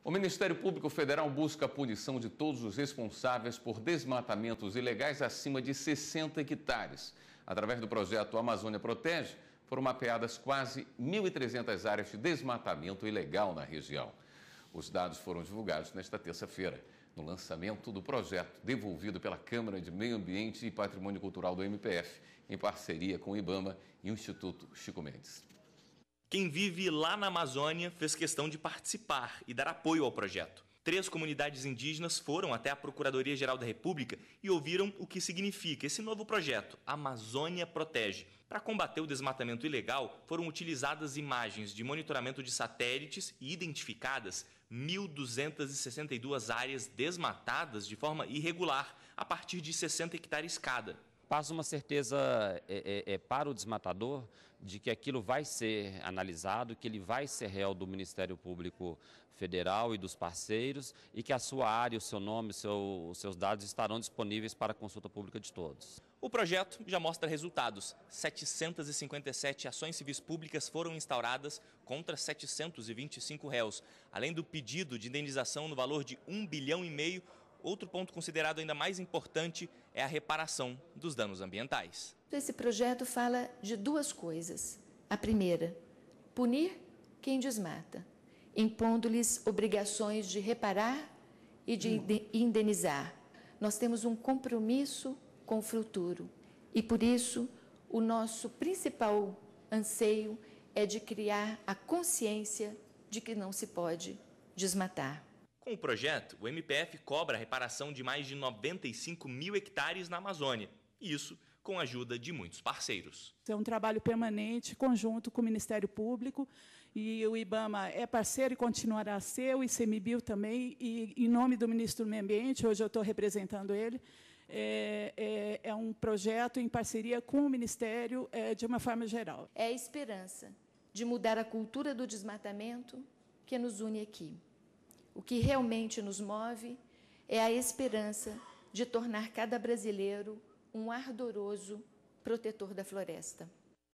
O Ministério Público Federal busca a punição de todos os responsáveis por desmatamentos ilegais acima de 60 hectares. Através do projeto Amazônia Protege, foram mapeadas quase 1.300 áreas de desmatamento ilegal na região. Os dados foram divulgados nesta terça-feira, no lançamento do projeto devolvido pela Câmara de Meio Ambiente e Patrimônio Cultural do MPF, em parceria com o IBAMA e o Instituto Chico Mendes. Quem vive lá na Amazônia fez questão de participar e dar apoio ao projeto. 3 comunidades indígenas foram até a Procuradoria-Geral da República e ouviram o que significa esse novo projeto, Amazônia Protege. Para combater o desmatamento ilegal, foram utilizadas imagens de monitoramento de satélites e identificadas 1.262 áreas desmatadas de forma irregular, a partir de 60 hectares cada. Passa uma certeza para o desmatador de que aquilo vai ser analisado, que ele vai ser réu do Ministério Público Federal e dos parceiros e que a sua área, o seu nome, os seus dados estarão disponíveis para consulta pública de todos. O projeto já mostra resultados. 757 ações civis públicas foram instauradas contra 725 réus. Além do pedido de indenização no valor de R$1,5 bilhão, outro ponto considerado ainda mais importante é a reparação dos danos ambientais. Esse projeto fala de 2 coisas. A primeira, punir quem desmata, impondo-lhes obrigações de reparar e de indenizar. Nós temos um compromisso com o futuro e, por isso, o nosso principal anseio é de criar a consciência de que não se pode desmatar. Com o projeto, o MPF cobra a reparação de mais de 95 mil hectares na Amazônia. Isso com a ajuda de muitos parceiros. É um trabalho permanente, conjunto com o Ministério Público, e o IBAMA é parceiro e continuará a ser, o ICMBio também, e em nome do Ministro do Meio Ambiente, hoje eu estou representando ele, é um projeto em parceria com o Ministério de uma forma geral. É a esperança de mudar a cultura do desmatamento que nos une aqui. O que realmente nos move é a esperança de tornar cada brasileiro um ardoroso protetor da floresta.